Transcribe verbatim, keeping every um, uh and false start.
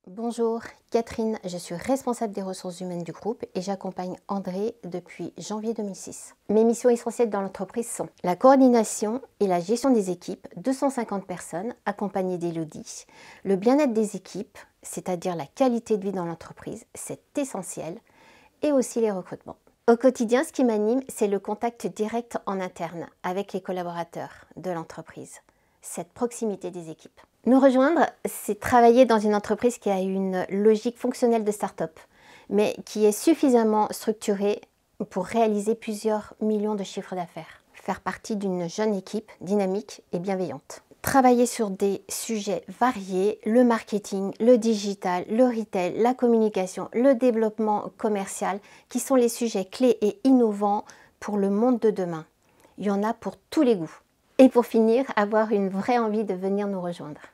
Bonjour, Catherine, je suis responsable des ressources humaines du groupe et j'accompagne André depuis janvier deux mille six. Mes missions essentielles dans l'entreprise sont la coordination et la gestion des équipes, deux cent cinquante personnes accompagnées d'Elodie, le bien-être des équipes, c'est-à-dire la qualité de vie dans l'entreprise, c'est essentiel, et aussi les recrutements. Au quotidien, ce qui m'anime, c'est le contact direct en interne avec les collaborateurs de l'entreprise, cette proximité des équipes. Nous rejoindre, c'est travailler dans une entreprise qui a une logique fonctionnelle de start-up, mais qui est suffisamment structurée pour réaliser plusieurs millions de chiffres d'affaires. Faire partie d'une jeune équipe dynamique et bienveillante. Travailler sur des sujets variés, le marketing, le digital, le retail, la communication, le développement commercial, qui sont les sujets clés et innovants pour le monde de demain. Il y en a pour tous les goûts. Et pour finir, avoir une vraie envie de venir nous rejoindre.